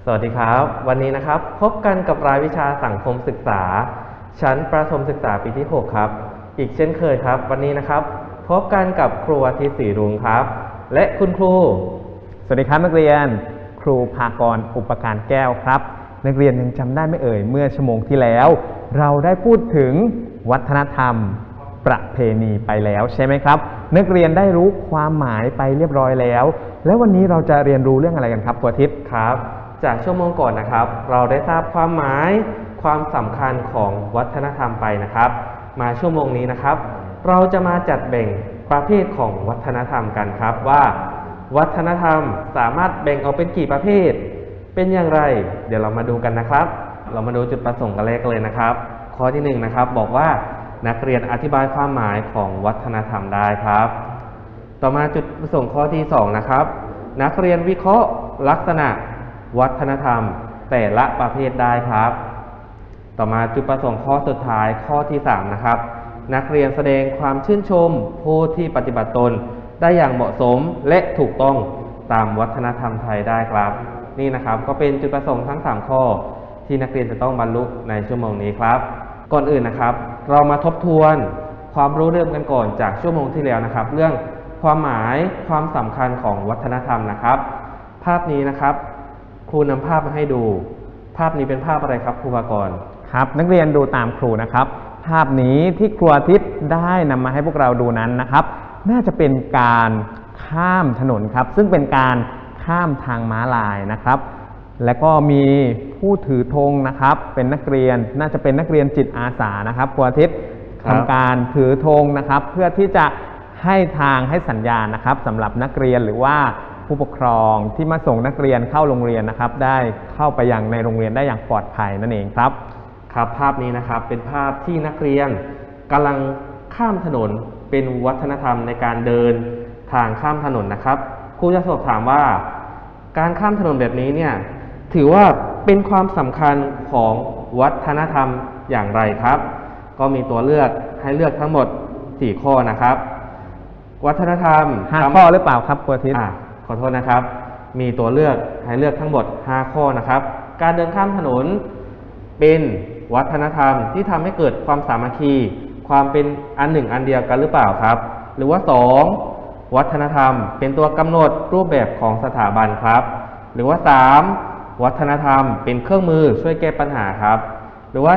สวัสดีครับวันนี้นะครับพบกันกับรายวิชาสังคมศึกษาชั้นประถมศึกษาปีที่6ครับอีกเช่นเคยครับวันนี้นะครับพบกันกับครูอาทิตย์ศรีรุ้งครับและคุณครูสวัสดีครับนักเรียนครูภากรอุปการแก้วครับนักเรียนยังจำได้ไม่เอ่ยเมื่อชั่วโมงที่แล้วเราได้พูดถึงวัฒนธรรมประเพณีไปแล้วใช่ไหมครับนักเรียนได้รู้ความหมายไปเรียบร้อยแล้วแล้ววันนี้เราจะเรียนรู้เรื่องอะไรกันครับครูอาทิตย์ครับจากชั่วโมงก่อนนะครับเราได้ทราบความหมายความสำคัญของวัฒนธรรมไปนะครับมาชั่วโมงนี้นะครับเราจะมาจัดแบ่งประเภทของวัฒนธรรมกันครับว่าวัฒนธรรมสามารถแบ่งออกเป็นกี่ประเภทเป็นอย่างไรเดี๋ยวเรามาดูกันนะครับเรามาดูจุดประสงค์กันแรกเลยนะครับข้อที่1นะครับบอกว่านักเรียนอธิบายความหมายของวัฒนธรรมได้ครับต่อมาจุดประสงค์ข้อที่2นะครับนักเรียนวิเคราะห์ลักษณะวัฒนธรรมแต่ละประเภทได้ครับต่อมาจุดประสงค์ข้อสุดท้ายข้อที่3นะครับนักเรียนแสดงความชื่นชมผู้ที่ปฏิบัติตนได้อย่างเหมาะสมและถูกต้องตามวัฒนธรรมไทยได้ครับนี่นะครับก็เป็นจุดประสงค์ทั้ง3ข้อที่นักเรียนจะต้องบรรลุในชั่วโมงนี้ครับก่อนอื่นนะครับเรามาทบทวนความรู้เริ่มกันก่อนจากชั่วโมงที่แล้วนะครับเรื่องความหมายความสำคัญของวัฒนธรรมนะครับภาพนี้นะครับครูนำภาพมาให้ดูภาพนี้เป็นภาพอะไรครับครูภากรครับนักเรียนดูตามครูนะครับภาพนี้ที่ครูอาทิตย์ได้นำมาให้พวกเราดูนั้นนะครับน่าจะเป็นการข้ามถนนครับซึ่งเป็นการข้ามทางม้าลายนะครับและก็มีผู้ถือธงนะครับเป็นนักเรียนน่าจะเป็นนักเรียนจิตอาสานะครับครูอาทิตย์ทำการถือธงนะครับเพื่อที่จะให้ทางให้สัญญาณนะครับสำหรับนักเรียนหรือว่าผู้ปกครองที่มาส่งนักเรียนเข้าโรงเรียนนะครับได้เข้าไปยังในโรงเรียนได้อย่างปลอดภัยนั่นเองครับครับภาพนี้นะครับเป็นภาพที่นักเรียนกำลังข้ามถนนเป็นวัฒนธรรมในการเดินทางข้ามถนนนะครับครูจะสอบถามว่าการข้ามถนนแบบนี้เนี่ยถือว่าเป็นความสำคัญของวัฒนธรรมอย่างไรครับก็มีตัวเลือกให้เลือกทั้งหมด4ข้อนะครับวัฒนธรรม 5ข้อหรือเปล่าครับครูอาทิตย์ขอโทษนะครับมีตัวเลือกให้เลือกทั้งหมด5ข้อนะครับการเดินข้ามถนนเป็นวัฒนธรรมที่ทำให้เกิดความสามัคคีความเป็นอันหนึ่งอันเดียวกันหรือเปล่าครับหรือว่า2วัฒนธรรมเป็นตัวกำหนดรูปแบบของสถาบันครับหรือว่า3วัฒนธรรมเป็นเครื่องมือช่วยแก้ปัญหาครับหรือว่า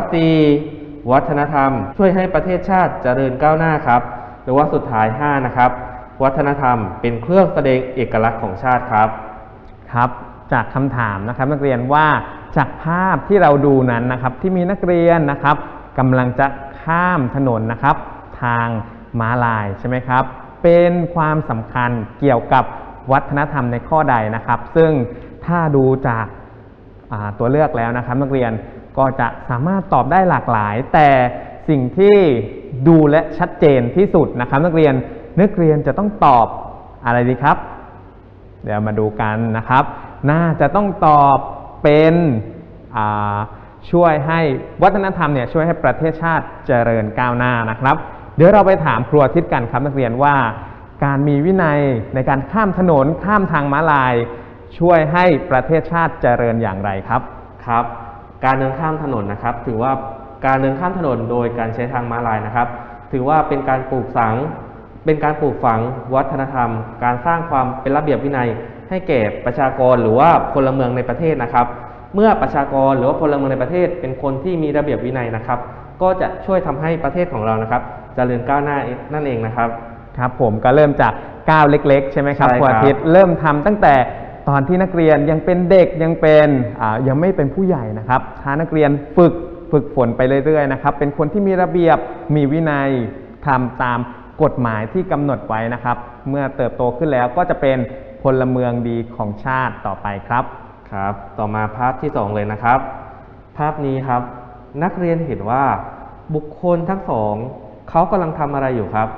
4วัฒนธรรมช่วยให้ประเทศชาติเจริญก้าวหน้าครับหรือว่าสุดท้าย5นะครับวัฒนธรรมเป็นเครื่องแสดงเอกลักษณ์ของชาติครับครับจากคำถามนะครับนักเรียนว่าจากภาพที่เราดูนั้นนะครับที่มีนักเรียนนะครับกำลังจะข้ามถนนนะครับทางม้าลายใช่ไหมครับเป็นความสำคัญเกี่ยวกับวัฒนธรรมในข้อใดนะครับซึ่งถ้าดูจากตัวเลือกแล้วนะครับนักเรียนก็จะสามารถตอบได้หลากหลายแต่สิ่งที่ดูและชัดเจนที่สุดนะครับนักเรียนจะต้องตอบอะไรดีครับเดี๋ยวมาดูกันนะครับน่าจะต้องตอบเป็นช่วยให้วัฒนธรรมเนี่ยช่วยให้ประเทศชาติเจริญก้าวหน้านะครับเดี๋ยวเราไปถามครูอาทิตย์กันครับนักเรียนว่าการมีวินัยในการข้ามถนนข้ามทางม้าลายช่วยให้ประเทศชาติเจริญอย่างไรครับครับการเดินข้ามถนนนะครับถือว่าการเดินข้ามถนนโดยการใช้ทางม้าลายนะครับถือว่าเป็นการปลูกฝังวัฒนธรรมการสร้างความเป็นระเบียบวินัยให้แก่ประชากรหรือว่าพลเมืองในประเทศนะครับเมื่อประชากรหรือว่าพลเมืองในประเทศเป็นคนที่มีระเบียบวินัยนะครับก็จะช่วยทำให้ประเทศของเรานะครับเจริญก้าวหน้านั่นเองนะครับครับผมก็เริ่มจากก้าวเล็กๆใช่ไหมครับครูอาทิตย์เริ่มทำตั้งแต่ตอนที่นักเรียนยังเป็นเด็กยังไม่เป็นผู้ใหญ่นะครับถ้านักเรียนฝึกฝนไปเรื่อยๆนะครับเป็นคนที่มีระเบียบมีวินัยทำตามกฎหมายที่กำหนดไว้นะครับเมื่อเติบโตขึ้นแล้วก็จะเป็นพลเมืองดีของชาติต่อไปครับครับต่อมาภาพที่2เลยนะครับภาพนี้ครับนักเรียนเห็นว่าบุคคลทั้งสองเขากำลังทำอะไรอยู่ครับ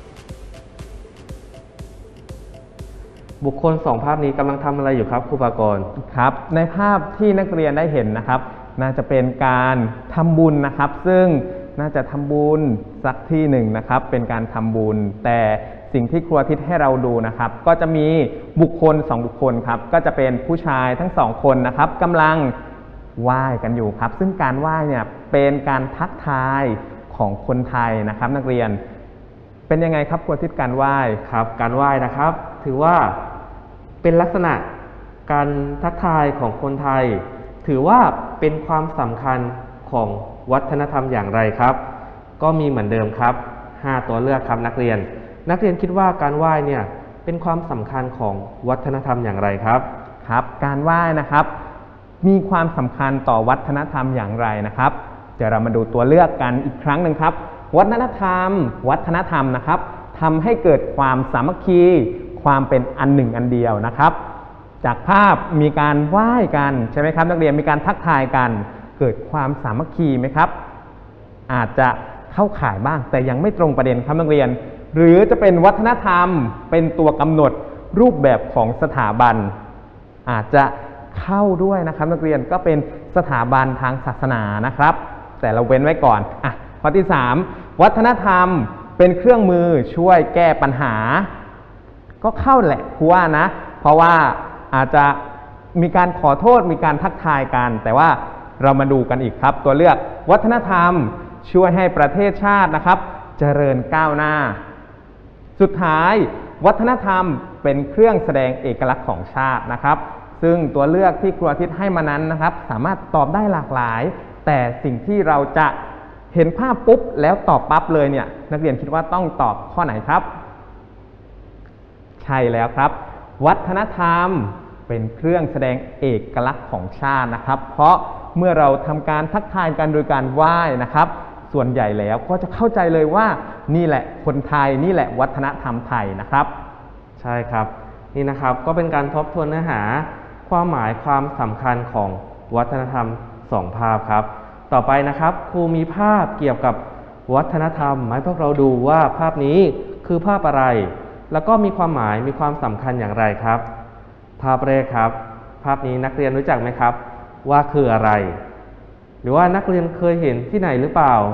บุคคล2ภาพนี้กำลังทำอะไรอยู่ครับครูภากรครับในภาพที่นักเรียนได้เห็นนะครับน่าจะเป็นการทำบุญนะครับซึ่งน่าจะทำบุญสักที่หนึ่งนะครับเป็นการทำบุญแต่สิ่งที่ครูอาทิตย์ให้เราดูนะครับก็จะมีบุคคล2บุคคลครับก็จะเป็นผู้ชายทั้ง2คนนะครับกำลังไหว้กันอยู่ครับซึ่งการไหว้เนี่ยเป็นการทักทายของคนไทยนะครับนักเรียนเป็นยังไงครับครูอาทิตย์การไหว้ครับการไหว้นะครับถือว่าเป็นลักษณะการทักทายของคนไทยถือว่าเป็นความสำคัญของวัฒนธรรมอย่างไรครับก็มีเหมือนเดิมครับ5ตัวเลือกครับนักเรียนคิดว่าการไหว้เนี่ยเป็นความสำคัญของวัฒนธรรมอย่างไรครับครับการไหว้นะครับมีความสำคัญต่อวัฒนธรรมอย่างไรนะครับเดี๋ยวเรามาดูตัวเลือกกันอีกครั้งหนึ่งครับวัฒนธรรมนะครับทำให้เกิดความสามัคคีความเป็นอันหนึ่งอันเดียวนะครับจากภาพมีการไหว้กันใช่ไหมครับนักเรียนมีการทักทายกันเกิดความสามัคคีไหมครับอาจจะเข้าข่ายบ้างแต่ยังไม่ตรงประเด็นครับนักเรียนหรือจะเป็นวัฒนธรรมเป็นตัวกำหนดรูปแบบของสถาบันอาจจะเข้าด้วยนะครับนักเรียนก็เป็นสถาบันทางศาสนานะครับแต่เราเว้นไว้ก่อนข้อที่3วัฒนธรรมเป็นเครื่องมือช่วยแก้ปัญหาก็เข้าแหละครูว่านะเพราะว่าอาจจะมีการขอโทษมีการทักทายกันแต่ว่าเรามาดูกันอีกครับตัวเลือกวัฒนธรรมช่วยให้ประเทศชาตินะครับเจริญก้าวหน้าสุดท้ายวัฒนธรรมเป็นเครื่องแสดงเอกลักษณ์ของชาตินะครับซึ่งตัวเลือกที่ครูอาทิตย์ให้มานั้นนะครับสามารถตอบได้หลากหลายแต่สิ่งที่เราจะเห็นภาพปุ๊บแล้วตอบปั๊บเลยเนี่ยนักเรียนคิดว่าต้องตอบข้อไหนครับใช่แล้วครับวัฒนธรรมเป็นเครื่องแสดงเอกลักษณ์ของชาตินะครับเพราะเมื่อเราทำการทักทายกันโดยการไหว้นะครับส่วนใหญ่แล้วก็จะเข้าใจเลยว่านี่แหละคนไทยนี่แหละวัฒนธรรมไทยนะครับใช่ครับนี่นะครับก็เป็นการทบทวนเนื้อหาความหมายความสำคัญของวัฒนธรรม2ภาพครับต่อไปนะครับครูมีภาพเกี่ยวกับวัฒนธรรมให้พวกเราดูว่าภาพนี้คือภาพอะไรแล้วก็มีความหมายมีความสำคัญอย่างไรครับภาพแรกครับภาพนี้นักเรียนรู้จักไหมครับว่าคืออะไรหรือว่านักเรียนเคยเห็นที่ไหนหรือเปล่า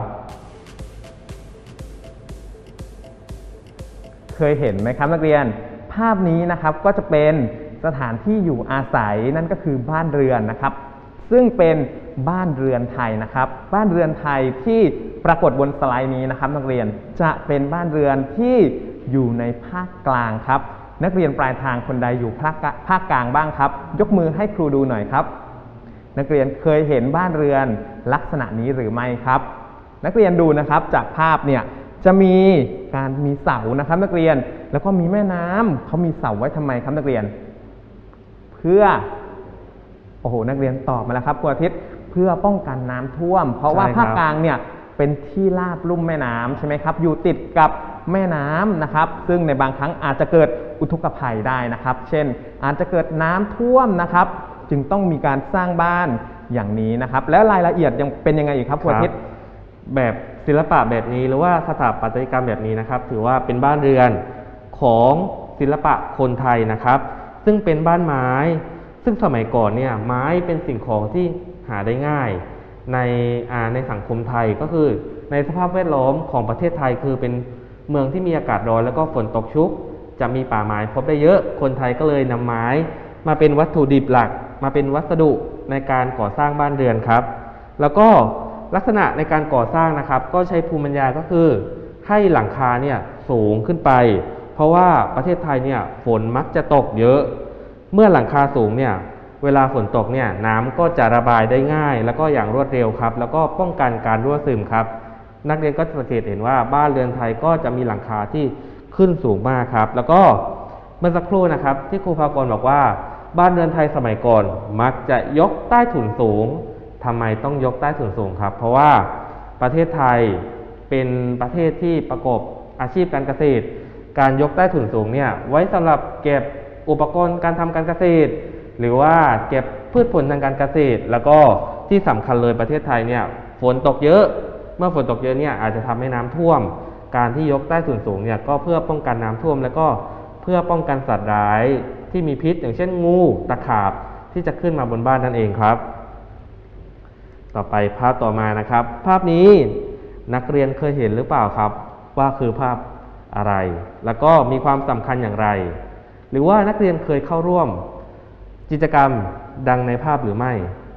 เคยเห็นไหมครับนักเรียนภาพนี้นะครับก็จะเป็นสถานที่อยู่อาศัยนั่นก็คือบ้านเรือนนะครับซึ่งเป็นบ้านเรือนไทยนะครับบ้านเรือนไทยที่ปรากฏบนสไลด์นี้นะครับนักเรียนจะเป็นบ้านเรือนที่อยู่ในภาคกลางครับนักเรียนปลายทางคนใดอยู่ภาคกลางบ้างครับยกมือให้ครูดูหน่อยครับนักเรียนเคยเห็นบ้านเรือนลักษณะนี้หรือไม่ครับนักเรียนดูนะครับจากภาพเนี่ยจะมีเสานะครับนักเรียนแล้วก็มีแม่น้ำเขามีเสาไว้ทำไมครับนักเรียนเพื่อโอ้โหนักเรียนตอบมาแล้วครับครูอาทิตย์เพื่อป้องกันน้ำท่วมเพราะว่าภาคกลางเนี่ยเป็นที่ราบลุ่มแม่น้ำใช่ไหมครับอยู่ติดกับแม่น้ำนะครับซึ่งในบางครั้งอาจจะเกิดอุทกภัยได้นะครับเช่นอาจจะเกิดน้ำท่วมนะครับจึงต้องมีการสร้างบ้านอย่างนี้นะครับแล้วรายละเอียดยังเป็นยังไงอีกครับครูอาทิตย์แบบศิลปะแบบนี้หรือว่าสถาปัตยกรรมแบบนี้นะครับถือว่าเป็นบ้านเรือนของศิลปะคนไทยนะครับซึ่งเป็นบ้านไม้ซึ่งสมัยก่อนเนี่ยไม้เป็นสิ่งของที่หาได้ง่ายในสังคมไทยก็คือในสภาพแวดล้อมของประเทศไทยคือเป็นเมืองที่มีอากาศร้อนแล้วก็ฝนตกชุกจะมีป่าไม้พบได้เยอะคนไทยก็เลยนำไม้มาเป็นวัตถุดิบหลักมาเป็นวัสดุในการก่อสร้างบ้านเรือนครับแล้วก็ลักษณะในการก่อสร้างนะครับก็ใช้ภูมิปัญญาก็คือให้หลังคาเนี่ยสูงขึ้นไปเพราะว่าประเทศไทยเนี่ยฝนมักจะตกเยอะเมื่อหลังคาสูงเนี่ยเวลาฝนตกเนี่ยน้ำก็จะระบายได้ง่ายแล้วก็อย่างรวดเร็วครับแล้วก็ป้องกันการรั่วซึมครับนักเรียนก็สังเกตเห็นว่าบ้านเรือนไทยก็จะมีหลังคาที่ขึ้นสูงมากครับแล้วก็เมื่อสักครู่นะครับที่ครูภากรบอกว่าบ้านเรือนไทยสมัยก่อนมักจะยกใต้ถุนสูงทำไมต้องยกใต้ถุนสูงครับเพราะว่าประเทศไทยเป็นประเทศที่ประกอบอาชีพการเกษตรการยกใต้ถุนสูงเนี่ยไว้สำหรับเก็บอุปกรณ์การทำการเกษตรหรือว่าเก็บพืชผลทางการเกษตรแล้วก็ที่สำคัญเลยประเทศไทยเนี่ยฝนตกเยอะเมื่อฝนตกเยอะเนี่ยอาจจะทำให้น้ำท่วมการที่ยกใต้ถุนสูงเนี่ยก็เพื่อป้องกันน้ำท่วมแล้วก็เพื่อป้องกันสัตว์ร้ายที่มีพิษอย่างเช่นงูตะขาบที่จะขึ้นมาบนบ้านนั่นเองครับต่อไปภาพต่อมานะครับภาพนี้นักเรียนเคยเห็นหรือเปล่าครับว่าคือภาพอะไร แล้วก็มีความสำคัญอย่างไร หรือว่านักเรียนเคยเข้าร่วมกิจกรรมดังในภาพหรือไม่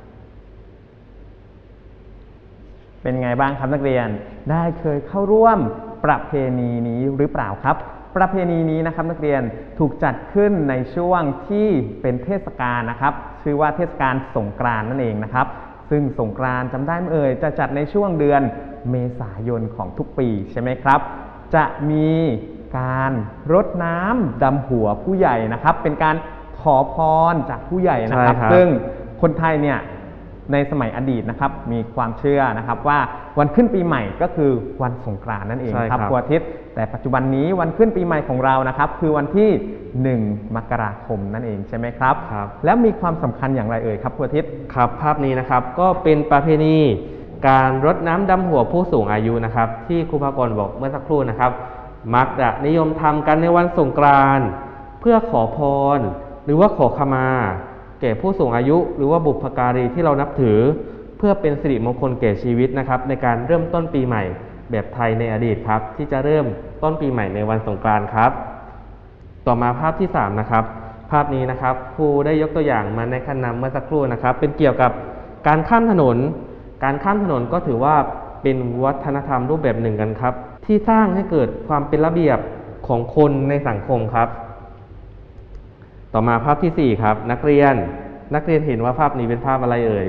เป็นไงบ้างครับนักเรียนได้เคยเข้าร่วมประเพณีนี้หรือเปล่าครับประเพณีนี้นะครับนักเรียนถูกจัดขึ้นในช่วงที่เป็นเทศกาลนะครับชื่อว่าเทศกาลสงกรานต์นั่นเองนะครับซึ่งสงกรานต์จำได้ไหมเอ่ยจะจัดในช่วงเดือนเมษายนของทุกปีใช่ไหมครับจะมีการรดน้ำดำหัวผู้ใหญ่นะครับเป็นการขอพรจากผู้ใหญ่นะครับซึ่งคนไทยเนี่ยในสมัยอดีตนะครับมีความเชื่อนะครับว่าวันขึ้นปีใหม่ก็คือวันสงกรานต์นั่นเองครับครูอาทิตย์แต่ปัจจุบันนี้วันขึ้นปีใหม่ของเรานะครับคือวันที่1 มกราคมนั่นเองใช่ไหมครับแล้วมีความสำคัญอย่างไรเอ่ยครับครูอาทิตย์ครับภาพนี้นะครับก็เป็นประเพณีการรดน้ำดำหัวผู้สูงอายุนะครับที่ครูภากรบอกเมื่อสักครู่นะครับมักจะนิยมทำกันในวันสงกรานต์เพื่อขอพรหรือว่าขอขมาแก่ผู้สูงอายุหรือว่าบุพการีที่เรานับถือเพื่อเป็นสิริมงคลแก่ชีวิตนะครับในการเริ่มต้นปีใหม่แบบไทยในอดีตครับที่จะเริ่มต้นปีใหม่ในวันสงกรานต์ครับต่อมาภาพที่3นะครับภาพนี้นะครับครูได้ยกตัวอย่างมาในขั้นนำเมื่อสักครู่นะครับเป็นเกี่ยวกับการข้ามถนนการข้ามถนนก็ถือว่าเป็นวัฒนธรรมรูปแบบหนึ่งกันครับที่สร้างให้เกิดความเป็นระเบียบของคนในสังคมครับต่อมาภาพที่4ครับนักเรียนเห็นว่าภาพนี้เป็นภาพอะไรเอ่ย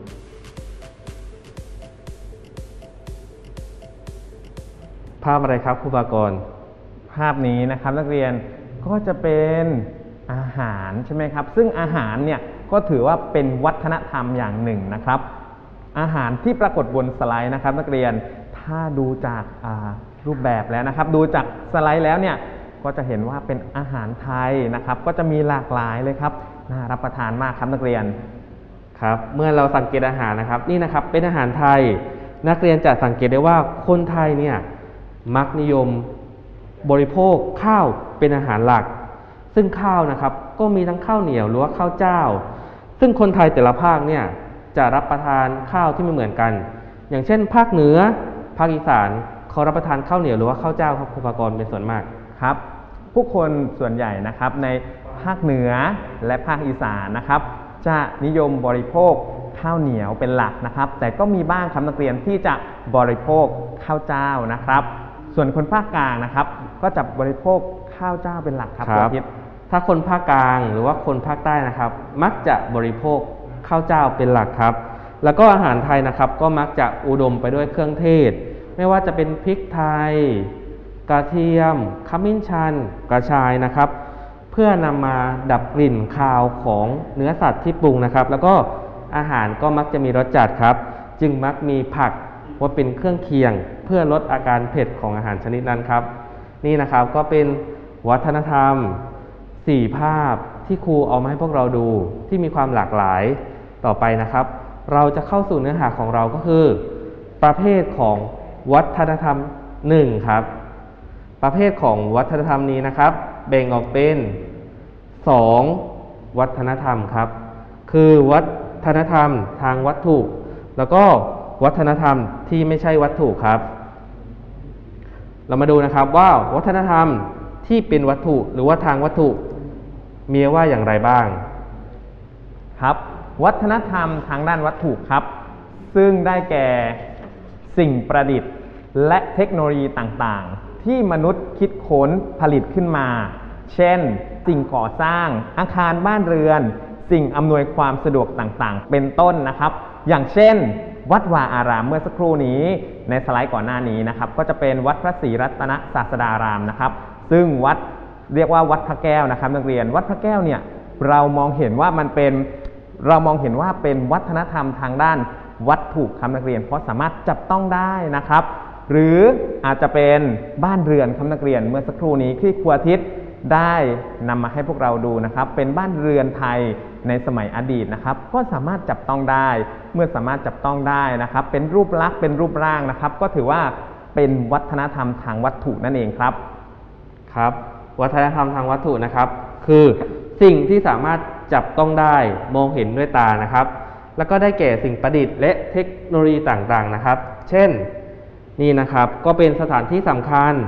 ภาพอะไรครับครูบากรภาพนี้นะครับนักเรียนก็จะเป็นอาหารใช่ไหมครับซึ่งอาหารเนี่ยก็ถือว่าเป็นวัฒนธรรมอย่างหนึ่งนะครับอาหารที่ปรากฏบนสไลด์นะครับนักเรียนถ้าดูจากรูปแบบแล้วนะครับดูจากสไลด์แล้วเนี่ยก็จะเห็นว่าเป็นอาหารไทยนะครับก็จะมีหลากหลายเลยครับน่ารับประทานมากครับนักเรียนครับเมื่อเราสังเกตอาหารนะครับนี่นะครับเป็นอาหารไทยนักเรียนจะสังเกตได้ว่าคนไทยเนี่ยมักนิยมบริโภคข้าวเป็นอาหารหลักซึ่งข้าวนะครับก็มีทั้งข้าวเหนียวหรือว่าข้าวเจ้าซึ่งคนไทยแต่ละภาคเนี่ยจะรับประทานข้าวที่ไม่เหมือนกันอย่างเช่นภาคเหนือภาคอีสานเขารับประทานข้าวเหนียวหรือว่าข้าวเจ้าครับครูภากรเป็นส่วนมากครับผู้คนส่วนใหญ่นะครับในภาคเหนือและภาคอีสานนะครับจะนิยมบริโภคข้าวเหนียวเป็นหลักนะครับแต่ก็มีบ้างครับนักเรียนที่จะบริโภคข้าวเจ้านะครับส่วนคนภาคกลางนะครับก็จะบริโภคข้าวเจ้าเป็นหลักครับถ้าคนภาคกลางหรือว่าคนภาคใต้นะครับมักจะบริโภคข้าวเจ้าเป็นหลักครับแล้วก็อาหารไทยนะครับก็มักจะอุดมไปด้วยเครื่องเทศไม่ว่าจะเป็นพริกไทยกระเทียมขมิ้นชันกระชายนะครับเพื่อนำมาดับกลิ่นคาวของเนื้อสัตว์ที่ปรุงนะครับแล้วก็อาหารก็มักจะมีรสจัดครับจึงมักมีผักว่าเป็นเครื่องเคียงเพื่อลดอาการเผ็ดของอาหารชนิดนั้นครับนี่นะครับก็เป็นวัฒนธรรม4ภาพที่ครูเอามาให้พวกเราดูที่มีความหลากหลายต่อไปนะครับเราจะเข้าสู่เนื้อหาของเราก็คือประเภทของวัฒนธรรม1ครับประเภทของวัฒนธรรมนี้นะครับแบ่งออกเป็น2วัฒนธรรมครับคือวัฒนธรรมทางวัตถุแล้วก็วัฒนธรรมที่ไม่ใช่วัตถุครับเรามาดูนะครับว่าวัฒนธรรมที่เป็นวัตถุหรือว่าทางวัตถุมีว่าอย่างไรบ้างครับวัฒนธรรมทางด้านวัตถุครับซึ่งได้แก่สิ่งประดิษฐ์และเทคโนโลยีต่างๆที่มนุษย์คิดค้นผลิตขึ้นมาเช่นสิ่งก่อสร้างอาคารบ้านเรือนสิ่งอำนวยความสะดวกต่างๆเป็นต้นนะครับอย่างเช่นวัดวาอารามเมื่อสักครู่นี้ในสไลด์ก่อนหน้านี้นะครับก็จะเป็นวัดพระศรีรัตนศาสดารามนะครับซึ่งวัดเรียกว่าวัดพระแก้วนะครับนักเรียนวัดพระแก้วเนี่ยเรามองเห็นว่าเป็นวัฒนธรรมทางด้านวัตถุครับนักเรียนเพราะสามารถจับต้องได้นะครับหรืออาจจะเป็นบ้านเรือนครับนักเรียนเมื่อสักครู่นี้ที่ครูอาทิตย์ได้นำมาให้พวกเราดูนะครับเป็นบ้านเรือนไทยในสมัยอดีตนะครับก็สามารถจับต้องได้เมื่อสามารถจับต้องได้นะครับเป็นรูปลักษณ์เป็นรูปร่างนะครับก็ถือว่าเป็นวัฒนธรรมทางวัตถุนั่นเองครับครับวัฒนธรรมทางวัตถุนะครับคือสิ่งที่สามารถจับต้องได้มองเห็นด้วยตานะครับแล้วก็ได้แก่สิ่งประดิษฐ์และเทคโนโลยีต่างๆนะครับเช่นนี่นะครับก็เป็นสถานที่สำคัญ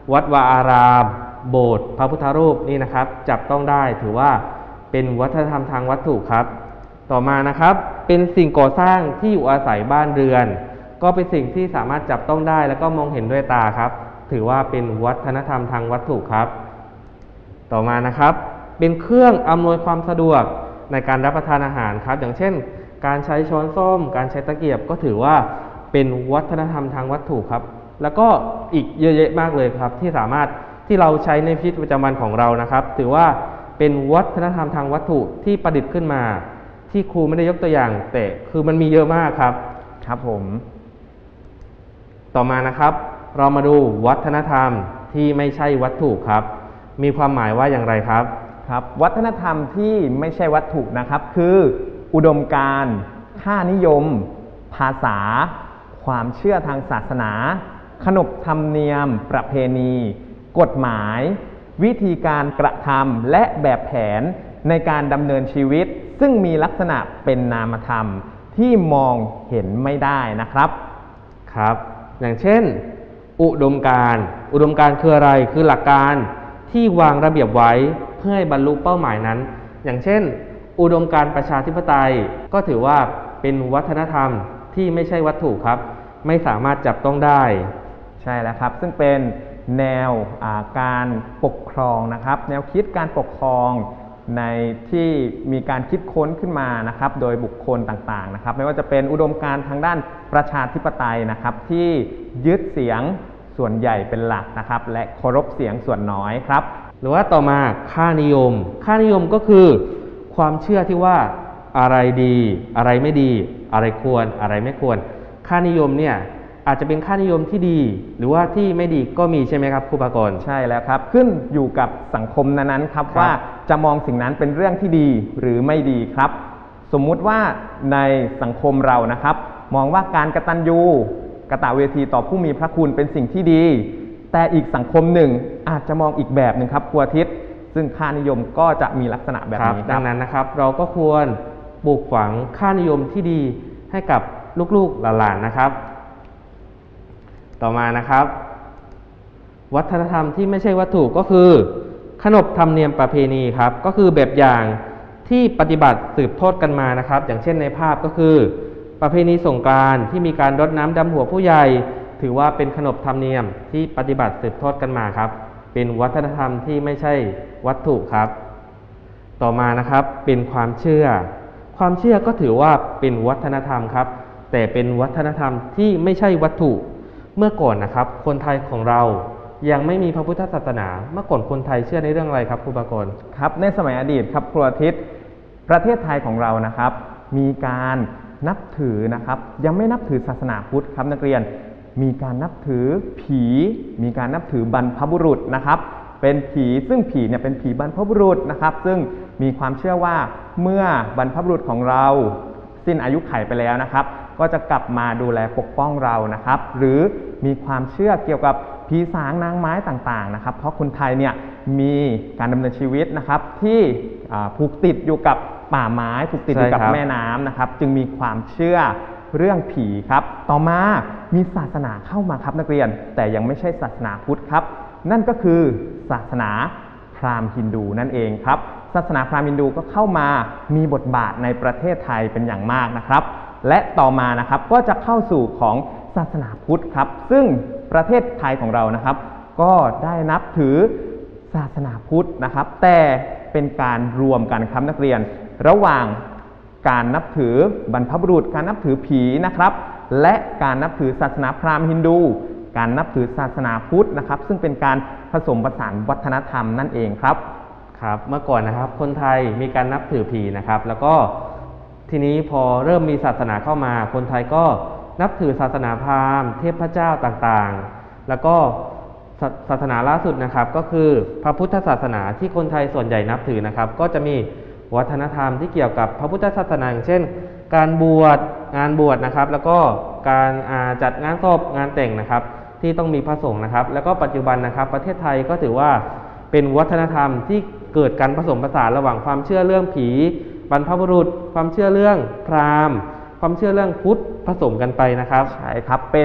วัดวาอารามโบสถ์พระพุทธรูปนี่นะครับจับต้องได้ถือว่าเป็นวัฒนธรรมทางวัตถุครับต่อมานะครับเป็นสิ่งก่อสร้างที่อยู่อาศัยบ้านเรือนก็เป็นสิ่งที่สามารถจับต้องได้แล้วก็มองเห็นด้วยตาครับถือว่าเป็นวัฒนธรรมทางวัตถุครับต่อมานะครับเป็นเครื่องอำนวยความสะดวกในการรับประทานอาหารครับอย่างเช่นการใช้ช้อนส้อมการใช้ตะเกียบก็ถือว่าเป็นวัฒนธรรมทางวัตถุครับแล้วก็อีกเยอะแยะมากเลยครับที่สามารถที่เราใช้ในชีวิตประจำวันของเรานะครับถือว่าเป็นวัฒนธรรมทางวัตถุที่ประดิษฐ์ขึ้นมาที่ครูไม่ได้ยกตัวอย่างแต่คือมันมีเยอะมากครับครับผมต่อมานะครับเรามาดูวัฒนธรรมที่ไม่ใช่วัตถุครับมีความหมายว่าอย่างไรครับครับวัฒนธรรมที่ไม่ใช่วัตถุนะครับคืออุดมการณ์ค่านิยมภาษาความเชื่อทางศาสนาขนบธรรมเนียมประเพณีกฎหมายวิธีการกระทำและแบบแผนในการดำเนินชีวิตซึ่งมีลักษณะเป็นนามธรรมที่มองเห็นไม่ได้นะครับครับอย่างเช่นอุดมการณ์คืออะไรคือหลักการที่วางระเบียบไว้เพื่อให้บรรลุเป้าหมายนั้นอย่างเช่นอุดมการณ์ประชาธิปไตยก็ถือว่าเป็นวัฒนธรรมที่ไม่ใช่วัตถุครับไม่สามารถจับต้องได้ใช่แล้วครับซึ่งเป็นแนวการปกครองนะครับแนวคิดการปกครองในที่มีการคิดค้นขึ้นมานะครับโดยบุคคลต่างๆนะครับไม่ว่าจะเป็นอุดมการณ์ทางด้านประชาธิปไตยนะครับที่ยึดเสียงส่วนใหญ่เป็นหลักนะครับและเคารพเสียงส่วนน้อยครับหรือว่าต่อมาค่านิยมก็คือความเชื่อที่ว่าอะไรดีอะไรไม่ดีอะไรควรอะไรไม่ควรค่านิยมเนี่ยอาจจะเป็นค่านิยมที่ดีหรือว่าที่ไม่ดีก็มีใช่ไหมครับครูปากรใช่แล้วครับขึ้นอยู่กับสังคมนั้นๆครับว่าจะมองสิ่งนั้นเป็นเรื่องที่ดีหรือไม่ดีครับสมมุติว่าในสังคมเรานะครับมองว่าการกตัญญูกตเวทีต่อผู้มีพระคุณเป็นสิ่งที่ดีแต่อีกสังคมหนึ่งอาจจะมองอีกแบบหนึ่งครับครูอาทิตย์ซึ่งค่านิยมก็จะมีลักษณะแบบนี้ดังนั้นนะครับเราก็ควรปลูกฝังค่านิยมที่ดีให้กับลูกๆหลานๆนะครับต่อมานะครับวัฒนธรรมที่ไม่ใช่วัตถุก็คือขนบธรรมเนียมประเพณีครับก็คือแบบอย่างที่ปฏิบัติสืบทอดกันมานะครับอย่างเช่นในภาพก็คือประเพณีสงกรานต์ที่มีการรดน้ำดำหัวผู้ใหญ่ถือว่าเป็นขนบธรรมเนียมที่ปฏิบัติสืบทอดกันมาครับเป็นวัฒนธรรมที่ไม่ใช่วัตถุครับต่อมานะครับเป็นความเชื่อก็ถือว่าเป็นวัฒนธรรมครับแต่เป็นวัฒนธรรมที่ไม่ใช่วัตถุเมื่อก่อนนะครับคนไทยของเรายังไม่มีพระพุทธศาสนาเมื่อก่อนคนไทยเชื่อในเรื่องอะไรครับครูปากรครับในสมัยอดีตครับครูอาทิตย์ประเทศไทยของเรานะครับมีการนับถือนะครับยังไม่นับถือศาสนาพุทธครับนักเรียนมีการนับถือผีมีการนับถือบรรพบุรุษนะครับเป็นผีซึ่งผีเนี่ยเป็นผีบรรพบุรุษนะครับซึ่งมีความเชื่อว่าเมื่อบรรพบุรุษของเราสิ้นอายุขัยไปแล้วนะครับก็จะกลับมาดูแลปกป้องเรานะครับหรือมีความเชื่อเกี่ยวกับผีสางนางไม้ต่างๆนะครับเพราะคนไทยเนี่ยมีการดำเนินชีวิตนะครับที่ผูกติดอยู่กับป่าไม้ผูกติดอยู่กับแม่น้ำนะครับจึงมีความเชื่อเรื่องผีครับต่อมามีศาสนาเข้ามาครับนักเรียนแต่ยังไม่ใช่ศาสนาพุทธครับนั่นก็คือศาสนาพราหมณ์ฮินดูนั่นเองครับศาสนาพราหมณ์ฮินดูก็เข้ามามีบทบาทในประเทศไทยเป็นอย่างมากนะครับและต่อมานะครับก็จะเข้าสู่ของศาสนาพุทธครับซึ่งประเทศไทยของเรานะครับก็ได้นับถือศาสนาพุทธนะครับแต่เป็นการรวมกันครับนักเรียนระหว่างการนับถือบรรพบุรุษการนับถือผีนะครับและการนับถือศาสนาพราหมณ์ฮินดูการนับถือศาสนาพุทธนะครับซึ่งเป็นการผสมผสานวัฒนธรรมนั่นเองครับครับเมื่อก่อนนะครับคนไทยมีการนับถือผีนะครับแล้วก็ทีนี้พอเริ่มมีศาสนาเข้ามาคนไทยก็นับถือศาสนาพราหมณ์เทพเจ้าต่างๆแล้วก็ศาสนาล่าสุดนะครับก็คือพระพุทธศาสนาที่คนไทยส่วนใหญ่นับถือนะครับก็จะมีวัฒนธรรมที่เกี่ยวกับพระพุทธศาสนาอย่างเช่นการบวชงานบวชนะครับแล้วก็การจัดงานศพงานแต่งนะครับที่ต้องมีพระสงฆ์นะครับแล้วก็ปัจจุบันนะครับประเทศไทยก็ถือว่าเป็นวัฒนธรรมที่เกิดการผสมผสานระหว่างความเชื่อเรื่องผีบรรพบุรุษความเชื่อเรื่องพราหมณ์ความเชื่อเรื่องพุทธผสมกันไปนะครับใช่ครับเป็น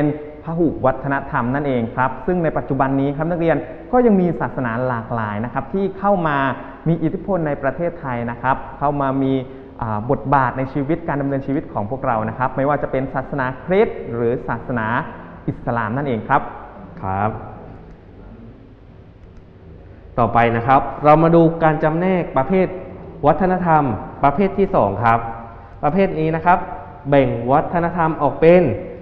พหุวัฒนธรรมนั่นเองครับซึ่งในปัจจุบันนี้ครับนักเรียนก็ยังมีศาสนาหลากหลายนะครับที่เข้ามามีอิทธิพลในประเทศไทยนะครับเข้ามามีบทบาทในชีวิตการดำเนินชีวิตของพวกเรานะครับไม่ว่าจะเป็นศาสนาคริสต์หรือศาสนาอิสลามนั่นเองครับครับต่อไปนะครับเรามาดูการจำแนกประเภทวัฒนธรรมประเภทที่2ครับประเภทนี้นะครับแบ่งวัฒนธรรมออกเป็น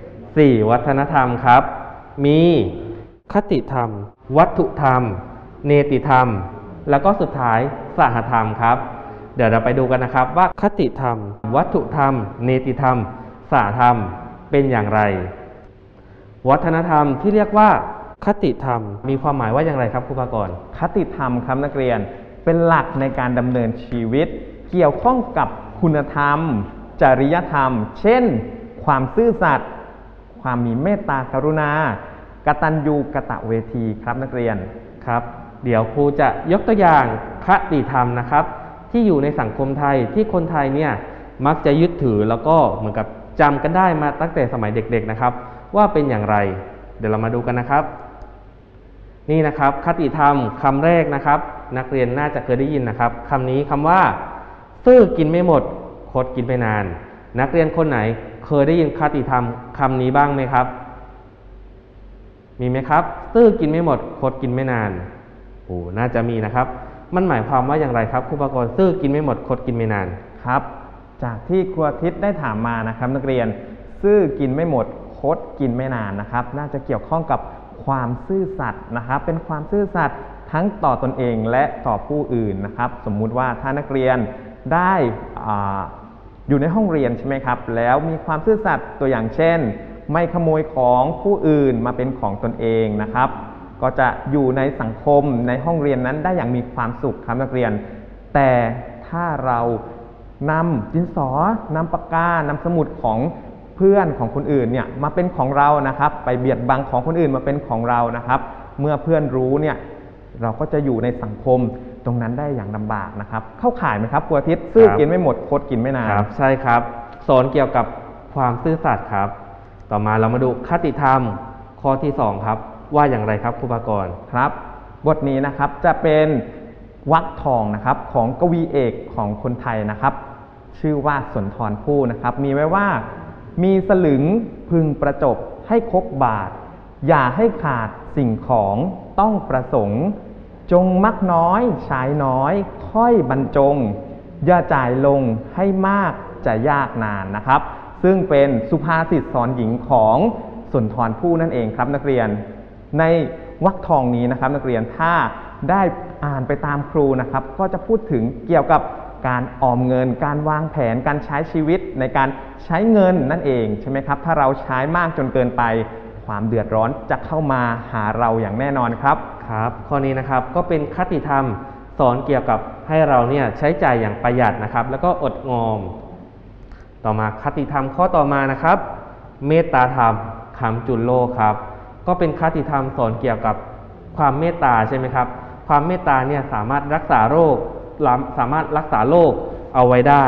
4วัฒนธรรมครับมีคติธรรมวัตถุธรรมเนติธรรมแล้วก็สุดท้ายสหธรรมครับเดี๋ยวเราไปดูกันนะครับว่าคติธรรมวัตถุธรรมเนติธรรมสหธรรมเป็นอย่างไรวัฒนธรรมที่เรียกว่าคติธรรมมีความหมายว่าอย่างไรครับครูภากรคติธรรมครับนักเรียนเป็นหลักในการดำเนินชีวิตเกี่ยวข้องกับคุณธรรมจริยธรรมเช่นความซื่อสัตย์ความมีเมตตากรุณากตัญญูกตเวทีครับนักเรียนครับเดี๋ยวครูจะยกตัวอย่างคติธรรมนะครับที่อยู่ในสังคมไทยที่คนไทยเนี่ยมักจะยึดถือแล้วก็เหมือนกับจำกันได้มาตั้งแต่สมัยเด็กๆนะครับว่าเป็นอย่างไรเดี๋ยวเรามาดูกันนะครับนี่นะครับคติธรรมคำแรกนะครับนักเรียนน่าจะเคยได้ยินนะครับคำนี้คำว่าซื่อกินไม่หมดคดกินไปนานนักเรียนคนไหนเคยได้ยินคติธรรมคำนี้บ้างไหมครับมีไหมครับซื่อกินไม่หมดคดกินไม่นานโอ้น่าจะมีนะครับมันหมายความว่าอย่างไรครับครูปกรณ์ซื่อกินไม่หมดคดกินไม่นานครับจากที่ครูอาทิตย์ได้ถามมานะครับนักเรียนซื่อกินไม่หมดคดกินไม่นานนะครับน่าจะเกี่ยวข้องกับความซื่อสัตย์นะครับเป็นความซื่อสัตย์ทั้งต่อตนเองและต่อผู้อื่นนะครับสมมุติว่าถ้านักเรียนได้อยู่ในห้องเรียนใช่ไหมครับแล้วมีความซื่อสัตย์ตัวอย่างเช่นไม่ขโมยของผู้อื่นมาเป็นของตนเองนะครับก็จะอยู่ในสังคมในห้องเรียนนั้นได้อย่างมีความสุขครับนักเรียนแต่ถ้าเรานำดินสอนำปากกานำสมุดของเพื่อนของคนอื่นเนี่ยมาเป็นของเรานะครับไปเบียดบังของคนอื่นมาเป็นของเรานะครับเมื่อเพื่อนรู้เนี่ยเราก็จะอยู่ในสังคมตรงนั้นได้อย่างลำบากนะครับเข้าข่ายไหมครับครูอาทิตย์ซื่อกินไม่หมดคดกินไม่นานครับใช่ครับสอนเกี่ยวกับความซื่อสัตย์ครับต่อมาเรามาดูคติธรรมข้อที่2ครับว่าอย่างไรครับครูภากรครับบทนี้นะครับจะเป็นวรรคทองนะครับของกวีเอกของคนไทยนะครับชื่อว่าสุนทรภู่นะครับมีไว้ว่ามีสลึงพึงประจบให้ครบบาทอย่าให้ขาดสิ่งของต้องประสงค์จงมักน้อยใช้น้อยค่อยบรรจงอย่าจ่ายลงให้มากจะยากนานนะครับซึ่งเป็นสุภาษิตสอนหญิงของสุนทรภู่นั่นเองครับนักเรียนในวรรคทองนี้นะครับนักเรียนถ้าได้อ่านไปตามครูนะครับก็จะพูดถึงเกี่ยวกับการออมเงินการวางแผนการใช้ชีวิตในการใช้เงินนั่นเองใช่ไหมครับถ้าเราใช้มากจนเกินไปความเดือดร้อนจะเข้ามาหาเราอย่างแน่นอนครับครับข้อนี้นะครับก็เป็นคติธรรมสอนเกี่ยวกับให้เราเนี่ยใช้จ่ายอย่างประหยัดนะครับแล้วก็อดออมต่อมาคติธรรมข้อต่อมานะครับเมตตาธรรมคำจุลโลกครับก็เป็นคติธรรมสอนเกี่ยวกับความเมตตาใช่ไหมครับความเมตตาเนี่ยสามารถรักษาโรคสามารถรักษาโรคเอาไว้ได้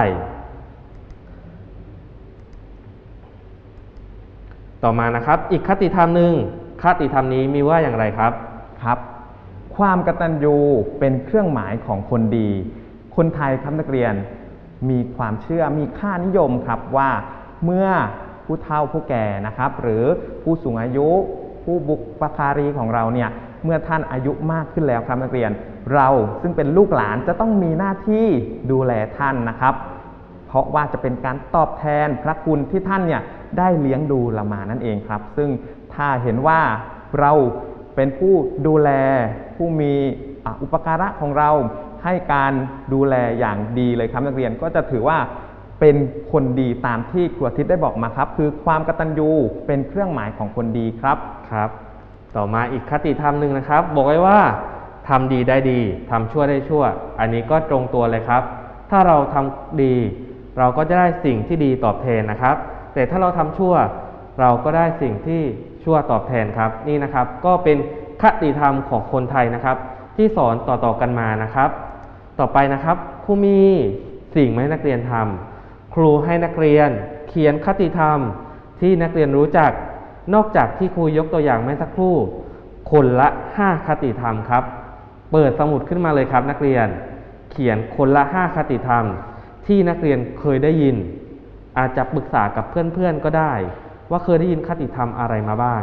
ต่อมานะครับอีกคติธรรมหนึ่งคติธรรมนี้มีว่าอย่างไรครับครับความกตัญญูเป็นเครื่องหมายของคนดีคนไทยครับนักเรียนมีความเชื่อมีค่านิยมครับว่าเมื่อผู้เฒ่าผู้แก่นะครับหรือผู้สูงอายุผู้บุปการีของเราเนี่ยเมื่อท่านอายุมากขึ้นแล้วครับนักเรียนเราซึ่งเป็นลูกหลานจะต้องมีหน้าที่ดูแลท่านนะครับเพราะว่าจะเป็นการตอบแทนพระคุณที่ท่านเนี่ยได้เลี้ยงดูเรามานั่นเองครับซึ่งถ้าเห็นว่าเราเป็นผู้ดูแลผู้มีอุปการะของเราให้การดูแลอย่างดีเลยครับนักเรียนก็จะถือว่าเป็นคนดีตามที่ครูอาทิตย์ได้บอกมาครับคือความกตัญญูเป็นเครื่องหมายของคนดีครับครับต่อมาอีกคติธรรมหนึ่งนะครับบอกไว้ว่าทำดีได้ดีทำชั่วได้ชั่วอันนี้ก็ตรงตัวเลยครับถ้าเราทำดีเราก็จะได้สิ่งที่ดีตอบแทนนะครับแต่ถ้าเราทำชั่วเราก็ได้สิ่งที่ชั่วตอบแทนครับนี่นะครับก็เป็นคติธรรมของคนไทยนะครับที่สอนต่อๆกันมานะครับต่อไปนะครับครูมีสิ่งให้นักเรียนทำครูให้นักเรียนเขียนคติธรรมที่นักเรียนรู้จักนอกจากที่ครูยกตัวอย่างเมื่อสักครู่คนละ5คติธรรมครับเปิดสมุดขึ้นมาเลยครับนักเรียนเขียนคนละ5คติธรรมที่นักเรียนเคยได้ยินอาจจะปรึกษากับเพื่อนๆก็ได้ว่าเคยได้ยินคติธรรมอะไรมาบ้าง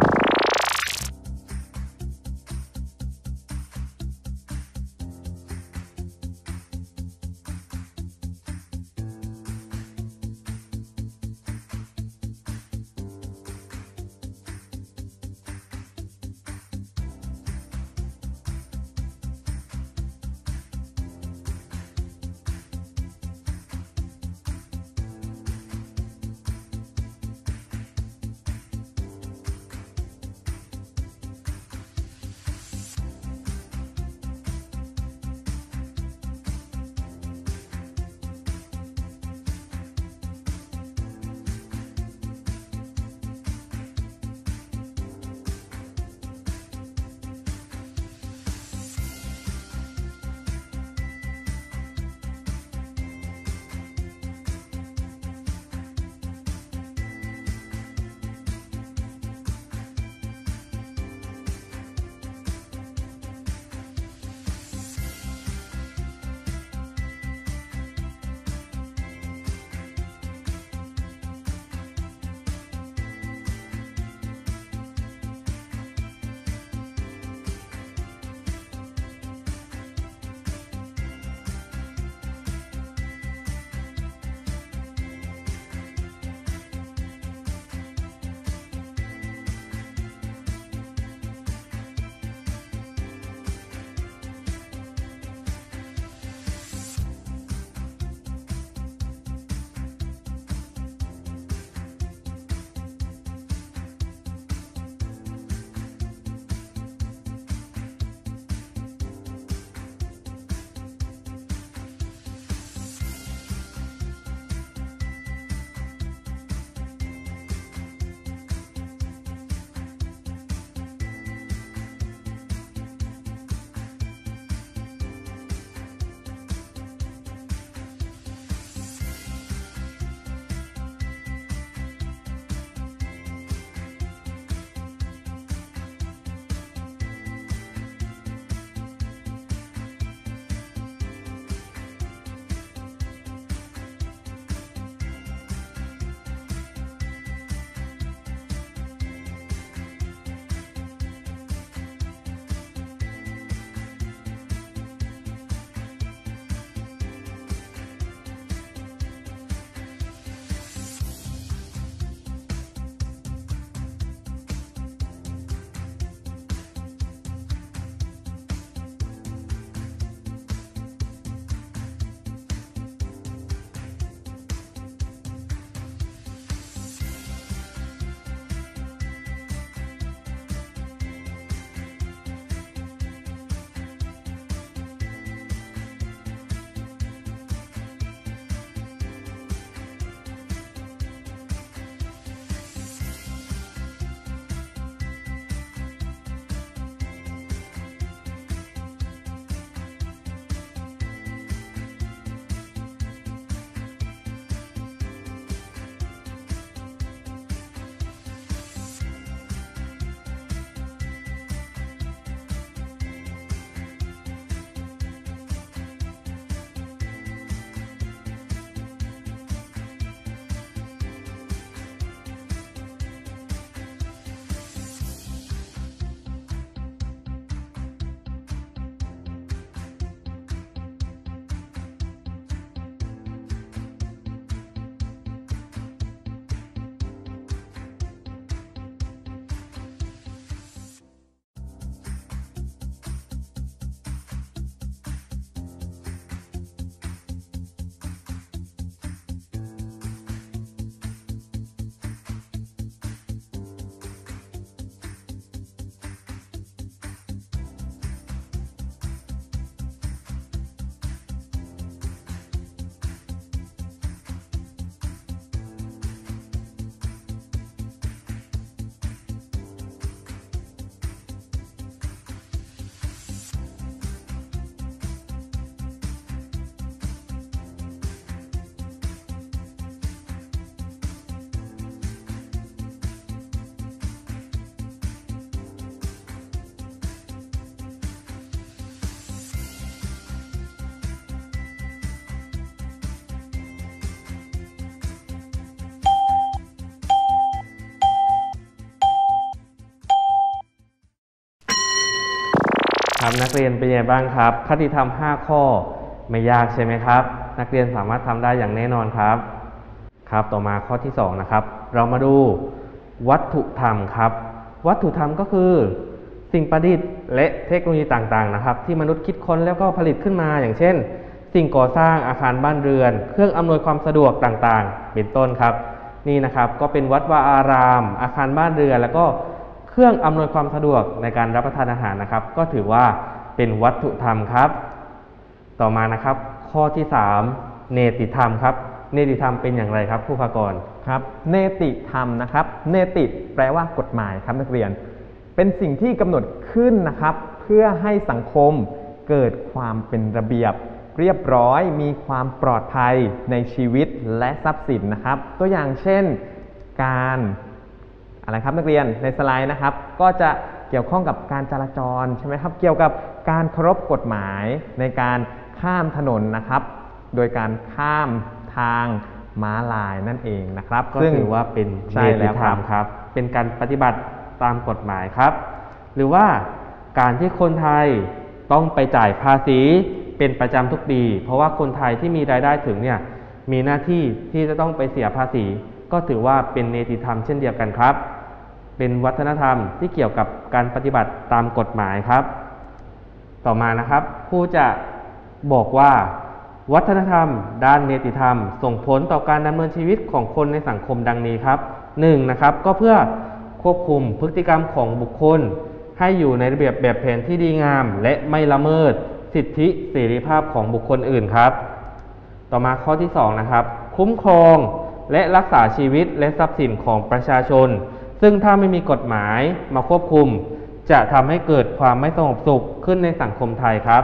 ครับนักเรียนเป็นยังไงบ้างครับคติธรรม 5 ข้อไม่ยากใช่ไหมครับนักเรียนสามารถทำได้อย่างแน่นอนครับครับต่อมาข้อที่2นะครับเรามาดูวัตถุธรรมครับวัตถุธรรมก็คือสิ่งประดิษฐ์และเทคโนโลยีต่างๆนะครับที่มนุษย์คิดค้นแล้วก็ผลิตขึ้นมาอย่างเช่นสิ่งก่อสร้างอาคารบ้านเรือนเครื่องอำนวยความสะดวกต่างๆเป็นต้นครับนี่นะครับก็เป็นวัดวาอารามอาคารบ้านเรือนแล้วก็เครื่องอำนวยความสะดวกในการรับประทานอาหารนะครับก็ถือว่าเป็นวัตถุธรรมครับต่อมานะครับข้อที่3เนติธรรมครับเนติธรรมเป็นอย่างไรครับครูภากรครับเนติธรรมนะครับเนติแปลว่ากฎหมายครับนักเรียนเป็นสิ่งที่กำหนดขึ้นนะครับเพื่อให้สังคมเกิดความเป็นระเบียบเรียบร้อยมีความปลอดภัยในชีวิตและทรัพย์สินนะครับตัวอย่างเช่นการอะไรครับนักเรียนในสไลด์นะครับก็จะเกี่ยวข้องกับการจราจรใช่ไหมครับเกี่ยวกับการเคารพกฎหมายในการข้ามถนนนะครับโดยการข้ามทางม้าลายนั่นเองนะครับก็ถือว่าเป็นเนติธรรมครับเป็นการปฏิบัติตามกฎหมายครับหรือว่าการที่คนไทยต้องไปจ่ายภาษีเป็นประจำทุกปีเพราะว่าคนไทยที่มีรายได้ถึงเนี่ยมีหน้าที่ที่จะต้องไปเสียภาษีก็ถือว่าเป็นเนติธรรมเช่นเดียวกันครับเป็นวัฒนธรรมที่เกี่ยวกับการปฏิบัติตามกฎหมายครับต่อมานะครับครูจะบอกว่าวัฒนธรรมด้านเนติธรรมส่งผลต่อการดำเนินชีวิตของคนในสังคมดังนี้ครับ1นะครับก็เพื่อควบคุมพฤติกรรมของบุคคลให้อยู่ในระเบียบแบบแผนที่ดีงามและไม่ละเมิดสิทธิเสรีภาพของบุคคลอื่นครับต่อมาข้อที่2นะครับคุ้มครองและรักษาชีวิตและทรัพย์สินของประชาชนซึ่งถ้าไม่มีกฎหมายมาควบคุมจะทำให้เกิดความไม่สงบสุขขึ้นในสังคมไทยครับ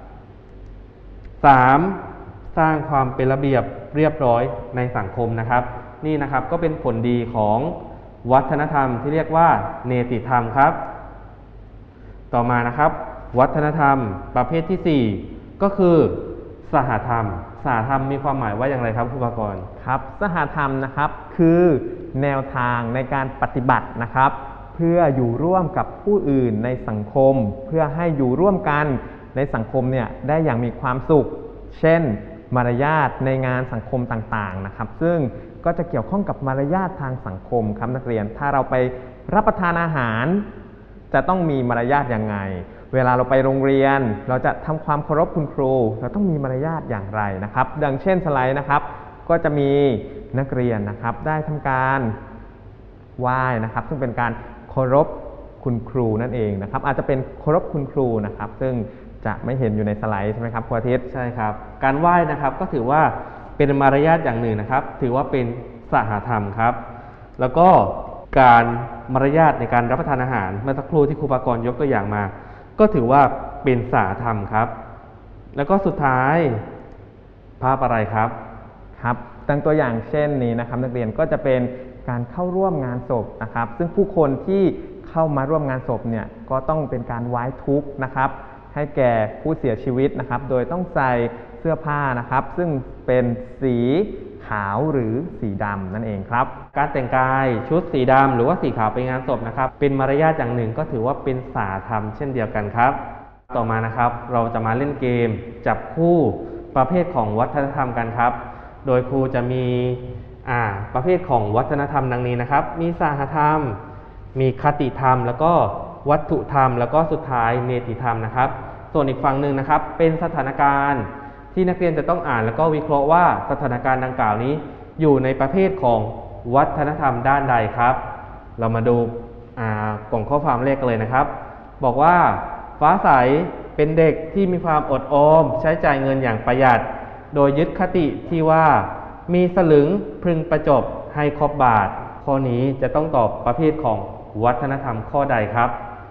3สร้างความเป็นระเบียบเรียบร้อยในสังคมนะครับนี่นะครับก็เป็นผลดีของวัฒนธรรมที่เรียกว่าเนติธรรมครับต่อมานะครับวัฒนธรรมประเภทที่4ก็คือสหธรรมสหธรรมมีความหมายว่าอย่างไรครับครูภากรครับสหธรรมนะครับคือแนวทางในการปฏิบัตินะครับเพื่ออยู่ร่วมกับผู้อื่นในสังคมเพื่อให้อยู่ร่วมกันในสังคมเนี่ยได้อย่างมีความสุขเช่นมารยาทในงานสังคมต่างๆนะครับซึ่งก็จะเกี่ยวข้องกับมารยาททางสังคมครับนักเรียนถ้าเราไปรับประทานอาหารจะต้องมีมารยาทยังไงเวลาเราไปโรงเรียนเราจะทำความเคารพคุณครูเราต้องมีมารยาทอย่างไรนะครับดังเช่นสไลด์นะครับก็จะมีนักเรียนนะครับได้ทำการไหว้นะครับซึ่งเป็นการเคารพคุณครูนั่นเองนะครับอาจจะเป็นเคารพคุณครูนะครับซึ่งจะไม่เห็นอยู่ในสไลด์ใช่ไหมครับครูอาทิตย์ใช่ครับการไหว้นะครับก็ถือว่าเป็นมารยาทอย่างหนึ่งนะครับถือว่าเป็นสหธรรมครับแล้วก็การมารยาทในการรับประทานอาหารเมื่อสักครู่ที่ครูภากรยกตัวอย่างมาก็ถือว่าเป็นสหธรรมครับแล้วก็สุดท้ายภาพอะไรครับครับตั้งตัวอย่างเช่นนี้นะครับนักเรียนก็จะเป็นการเข้าร่วมงานศพนะครับซึ่งผู้คนที่เข้ามาร่วมงานศพเนี่ยก็ต้องเป็นการไว้ทุกข์นะครับให้แก่ผู้เสียชีวิตนะครับโดยต้องใส่เสื้อผ้านะครับซึ่งเป็นสีขาวหรือสีดำนั่นเองครับการแต่งกายชุดสีดำหรือว่าสีขาวไปงานศพนะครับเป็นมารยาทอย่างหนึ่งก็ถือว่าเป็นสหธรรมเช่นเดียวกันครับต่อมานะครับเราจะมาเล่นเกมจับคู่ประเภทของวัฒนธรรมกันครับโดยครูจะมีประเภทของวัฒนธรรมดังนี้นะครับมีสหธรรมมีคติธรรมแล้วก็วัตถุธรรมแล้วก็สุดท้ายเนติธรรมนะครับส่วนอีกฝั่งหนึ่งนะครับเป็นสถานการณ์ที่นักเรียนจะต้องอ่านแล้วก็วิเคราะห์ว่าสถานการณ์ดังกล่าวนี้อยู่ในประเภทของวัฒนธรรมด้านใดครับเรามาดูกล่องข้อความแรกกันเลยนะครับบอกว่าฟ้าใสเป็นเด็กที่มีความอดออมใช้จ่ายเงินอย่างประหยัดโดยยึดคติที่ว่ามีสลึงพึงประจบให้ครบบาทข้อนี้จะต้องตอบประเภทของวัฒนธรรมข้อใดครับ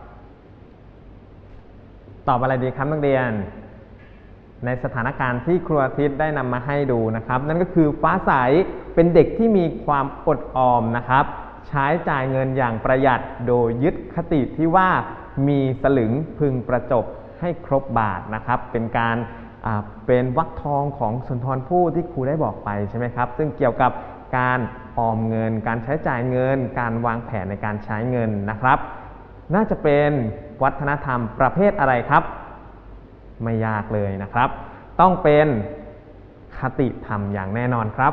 ตอบอะไรดีครับนักเรียนในสถานการณ์ที่ครูอาทิตย์ได้นำมาให้ดูนะครับนั่นก็คือฟ้าใสเป็นเด็กที่มีความอดออมนะครับใช้จ่ายเงินอย่างประหยัดโดยยึดคติที่ว่ามีสลึงพึงประจบให้ครบบาทนะครับเป็นการเป็นวรรคทองของสุนทรภู่ที่ครูได้บอกไปใช่ไหมครับซึ่งเกี่ยวกับการออมเงินการใช้จ่ายเงินการวางแผนในการใช้เงินนะครับน่าจะเป็นวัฒนธรรมประเภทอะไรครับ ไม่ยากเลยนะครับ ต้องเป็นคติธรรมอย่างแน่นอนครับ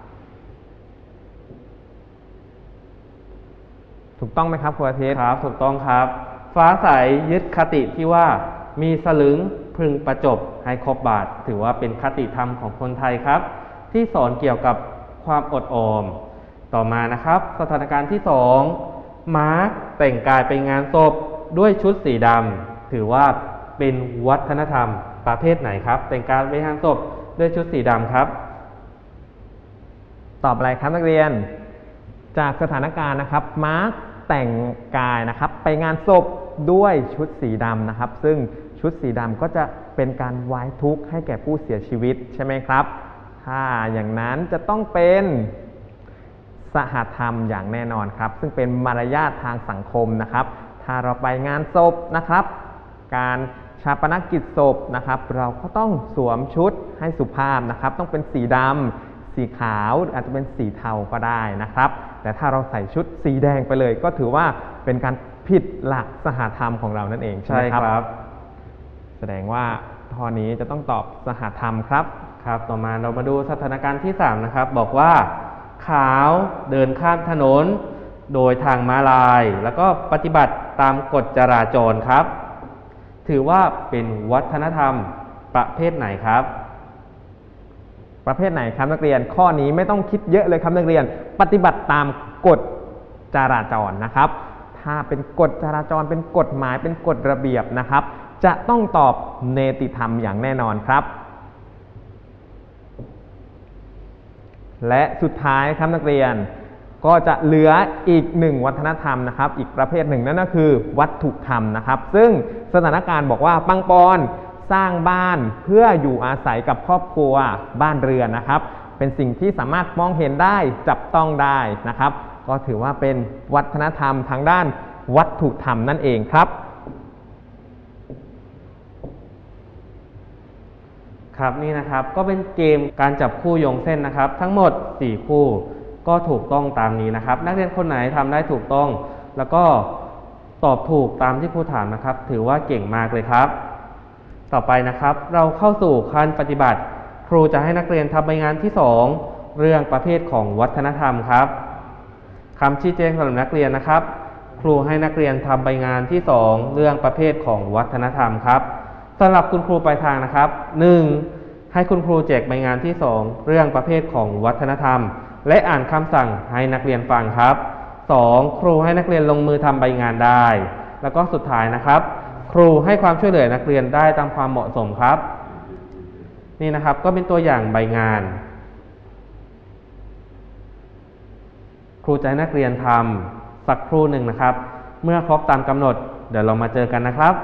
ถูกต้องไหมครับครูอาทิตย์ครับถูกต้องครับ ฟ้าใสยึดคติที่ว่ามีสลึงพึงประจบให้ครบบาท ถือว่าเป็นคติธรรมของคนไทยครับ ที่สอนเกี่ยวกับความอดออม ต่อมานะครับ สถานการณ์ที่2มาร์คแต่งกายไปงานศพด้วยชุดสีดำถือว่าเป็นวัฒนธรรมประเภทไหนครับ แต่งกายไปงานศพด้วยชุดสีดำครับตอบอะไรครับนักเรียน จากสถานการณ์นะครับมาร์คแต่งกายนะครับไปงานศพด้วยชุดสีดำนะครับซึ่งชุดสีดำก็จะเป็นการไว้ทุกข์ให้แก่ผู้เสียชีวิตใช่ไหมครับถ้าอย่างนั้นจะต้องเป็นสหธรรมอย่างแน่นอนครับซึ่งเป็นมารยาททางสังคมนะครับถ้าเราไปงานศพนะครับการชาปนกิจศพนะครับเราก็ต้องสวมชุดให้สุภาพนะครับต้องเป็นสีดำสีขาวอาจจะเป็นสีเทาก็ได้นะครับแต่ถ้าเราใส่ชุดสีแดงไปเลยก็ถือว่าเป็นการผิดหลักสหธรรมของเรานั่นเองใช่ไหมครับ แสดงว่าข้อนี้จะต้องตอบสหธรรมครับครับต่อมาเรามาดูสถานการณ์ที่3นะครับบอกว่าขาวเดินข้ามถนนโดยทางม้าลายแล้วก็ปฏิบัติตามกฎจราจรครับถือว่าเป็นวัฒนธรรมประเภทไหนครับประเภทไหนครับนักเรียนข้อนี้ไม่ต้องคิดเยอะเลยครับนักเรียนปฏิบัติตามกฎจราจรนะครับถ้าเป็นกฎจราจรเป็นกฎหมายเป็นกฎระเบียบนะครับจะต้องตอบเนติธรรมอย่างแน่นอนครับและสุดท้ายครับนักเรียนก็จะเหลืออีกหนึ่งวัฒนธรรมนะครับอีกประเภทหนึ่งนั่นก็คือวัตถุธรรมนะครับซึ่งสถานการณ์บอกว่าปังปอนสร้างบ้านเพื่ออยู่อาศัยกับครอบครัวบ้านเรือนนะครับเป็นสิ่งที่สามารถมองเห็นได้จับต้องได้นะครับก็ถือว่าเป็นวัฒนธรรมทางด้านวัตถุธรรมนั่นเองครับครับนี่นะครับก็เป็นเกมการจับคู่โยงเส้นนะครับทั้งหมด4คู่ก็ถูกต้องตามนี้นะครับนักเรียนคนไหนทำได้ถูกต้องแล้วก็ตอบถูกตามที่ครูถามนะครับถือว่าเก่งมากเลยครับต่อไปนะครับเราเข้าสู่ขั้นปฏิบัติครูจะให้นักเรียนทำใบงานที่2เรื่องประเภทของวัฒนธรรมครับคำชี้แจงสำหรับนักเรียนนะครับครูให้นักเรียนทำใบงานที่2เรื่องประเภทของวัฒนธรรมครับสำหรับคุณครูปลายทางนะครับ 1. ให้คุณครูแจกใบงานที่2เรื่องประเภทของวัฒนธรรมและอ่านคำสั่งให้นักเรียนฟังครับ 2. ครูให้นักเรียนลงมือทำใบงานได้แล้วก็สุดท้ายนะครับครูให้ความช่วยเหลือนักเรียนได้ตามความเหมาะสมครับนี่นะครับก็เป็นตัวอย่างใบงานครูจะให้นักเรียนทำสักครู่หนึ่งนะครับเมื่อครบตามกำหนดเดี๋ยวเรามาเจอกันนะครับ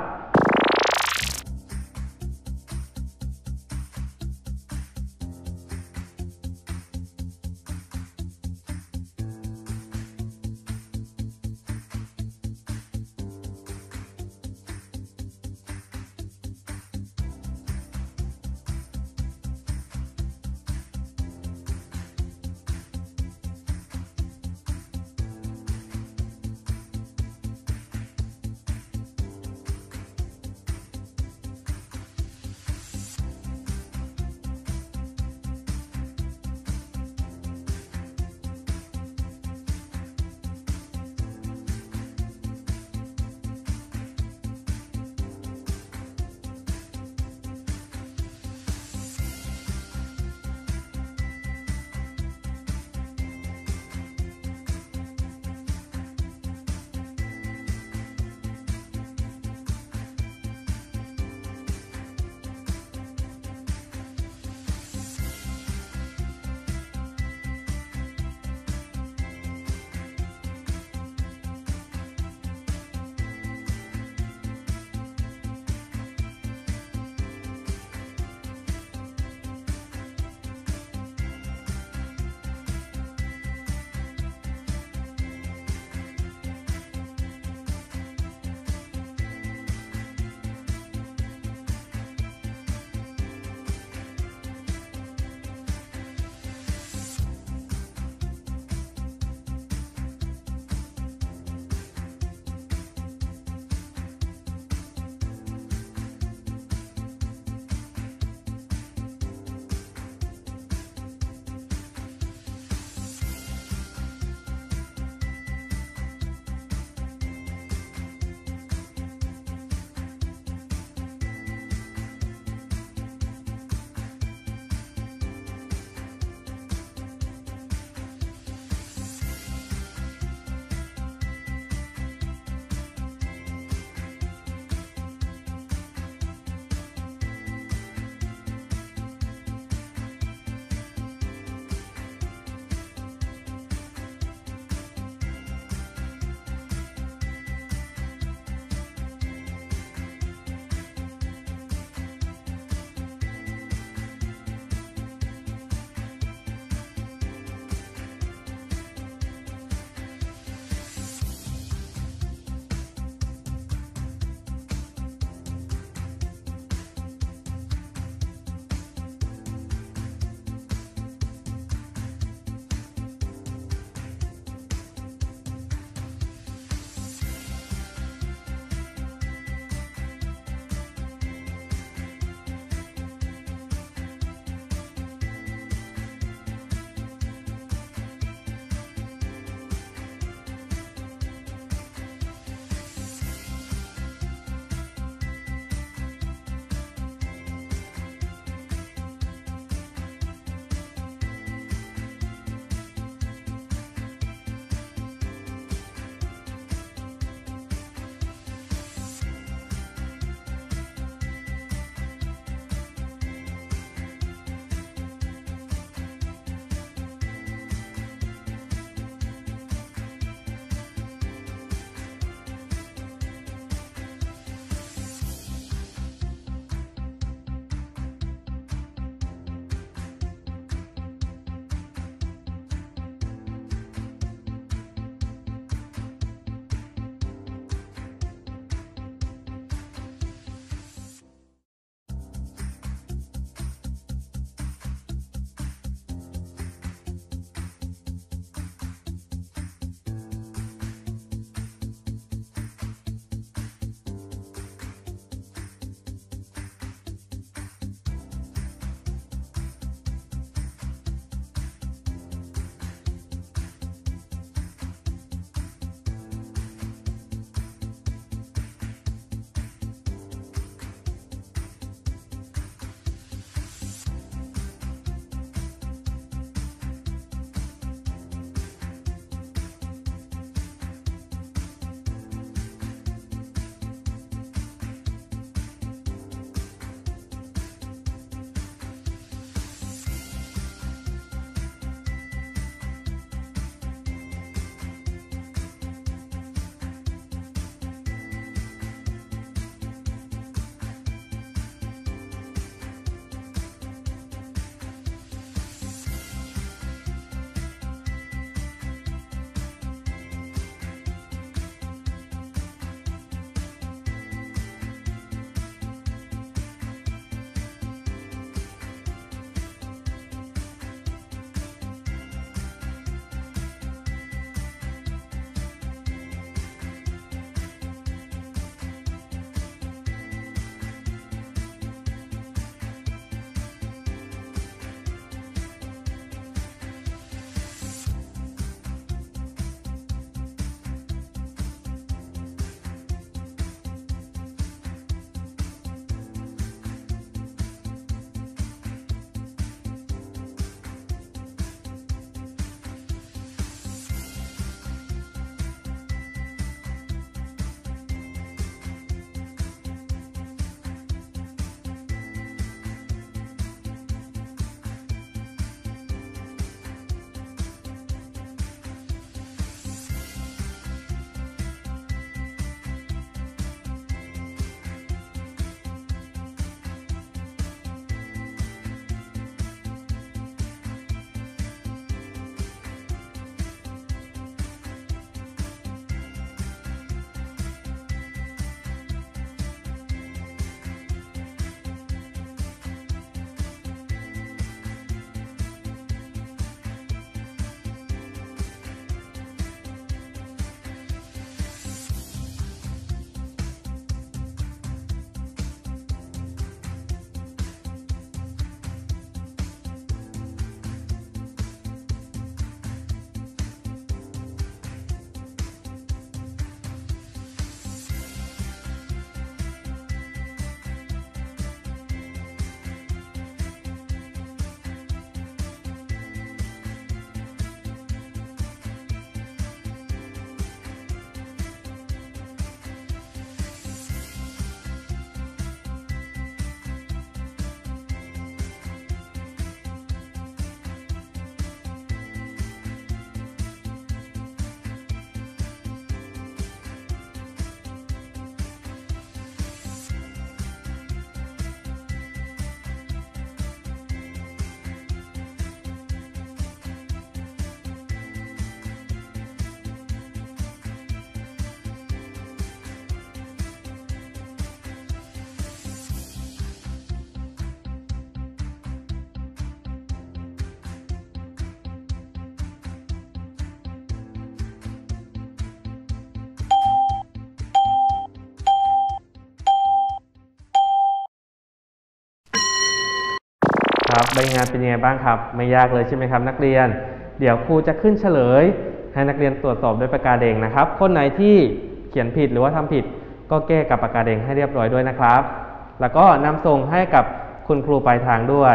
ครับใบงานเป็นยังไงบ้างครับไม่ยากเลยใช่ไหมครับนักเรียนเดี๋ยวครูจะขึ้นเฉลยให้นักเรียนตรวจสอบด้วยปากกาแดงนะครับคนไหนที่เขียนผิดหรือว่าทำผิดก็แก้กับปากกาแดงให้เรียบร้อยด้วยนะครับแล้วก็นำส่งให้กับคุณครูปลายทางด้วย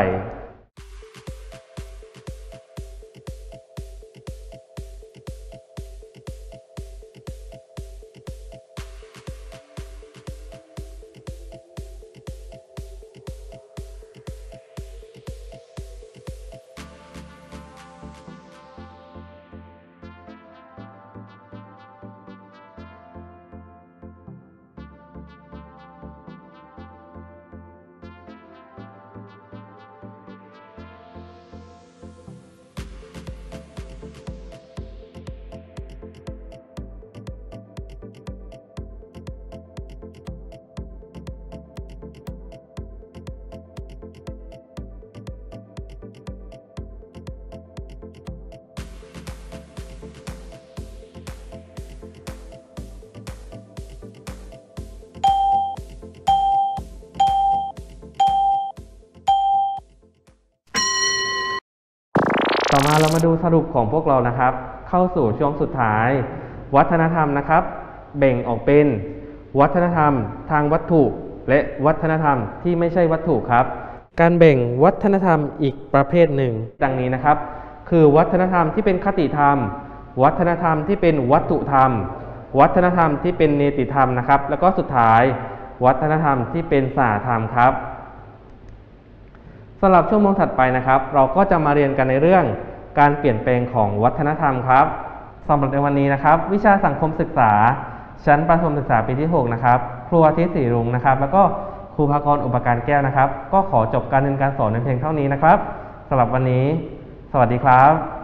ต่อมาเรามาดูสรุปของพวกเรานะครับเข้าสู่ช่วงสุดท้ายวัฒนธรรมนะครับแบ่งออกเป็นวัฒนธรรมทางวัตถุและวัฒนธรรมที่ไม่ใช่วัตถุครับการแบ่งวัฒนธรรมอีกประเภทหนึ่งดังนี้นะครับคือวัฒนธรรมที่เป็นคติธรรมวัฒนธรรมที่เป็นวัตถุธรรมวัฒนธรรมที่เป็นเนติธรรมนะครับแล้วก็สุดท้ายวัฒนธรรมที่เป็นสาธรรมครับสำหรับชั่วโมงถัดไปนะครับเราก็จะมาเรียนกันในเรื่องการเปลี่ยนแปลงของวัฒนธรรมครับสำหรับในวันนี้นะครับวิชาสังคมศึกษาชั้นประถมศึกษาปีที่6นะครับครูอาทิตย์ศรีรุ้งนะครับแล้วก็ครูภากรอุปการแก้วนะครับก็ขอจบการเรียนการสอนในเพียงเท่านี้นะครับสำหรับวันนี้สวัสดีครับ